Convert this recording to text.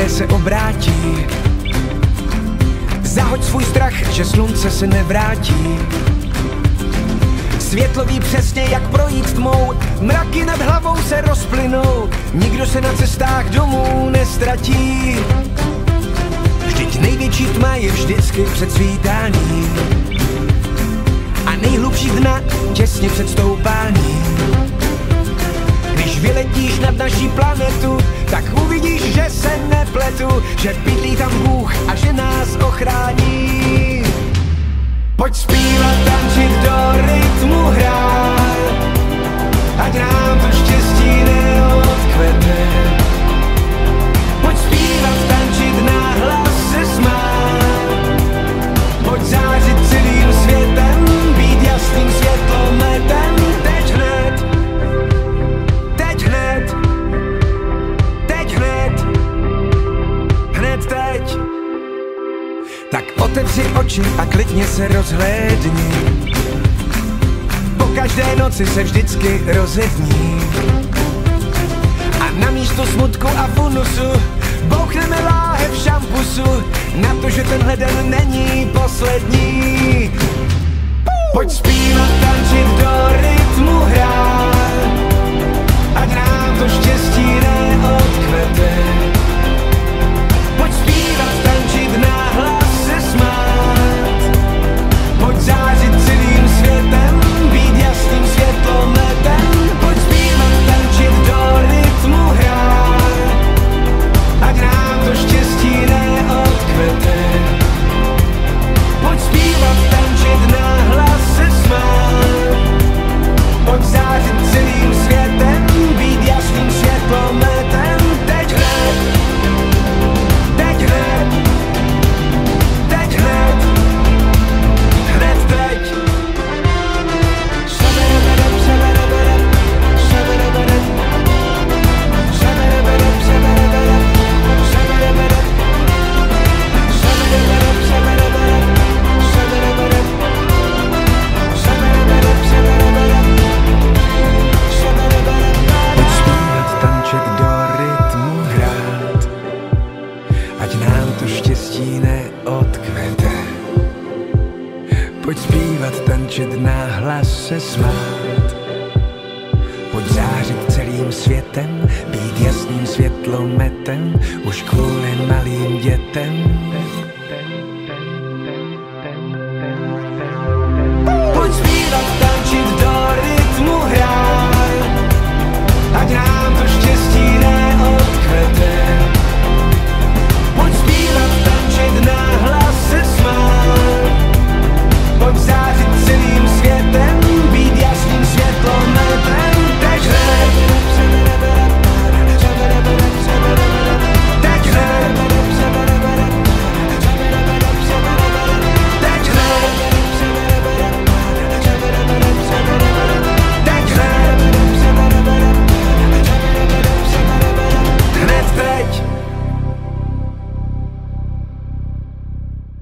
které se obrátí. Zahoď svůj strach, že slunce se nevrátí. Světlo ví přesně, jak projít tmou, mraky nad hlavou se rozplynou, nikdo se na cestách domů nestratí. Vždyť největší tma je vždycky před svítáním a nejhlubší dna těsně před stoupáním. Když vyletíš nad naší planetu, tak uvidíš, že se nepletu, že bydlí tam Bůh a že nás ochrání. Pojď zpívat, tančit, do rytmu hrát, ať nám to štěstí neodkvete. Pojď zpívat, tančit, nahlas se smát, pojď zářit celým světem, být jasným světlometem. Teď hned, teď hned, teď hned, hned teď. Tak otevři oči a klidně se rozhlédni, po každé noci se vždycky rozední. A na místo smutku a funusu bouchneme láhev šampusu, na to, že tenhle den není poslední. Pojď zpívat, tančit, do rytmu hrát, ať nám to štěstí neodkvete. Pojď zpívat, tančit, nahlas se smát, pojď zářit celým světem, být jasným světlometem. Pojď zpívat, tančit, do rytmu hrát, ať nám to štěstí neodkvete. Pojď zpívat, tančit, nahlas se smát, pojď zářit celým světem, být jasným světlometem. Teď hned, teď hned, teď hned, hned teď. Pojď zpívat, tančit, nahlas se smát, pojď zářit celým světem, být jasným světlometem, už kvůli malým dětem.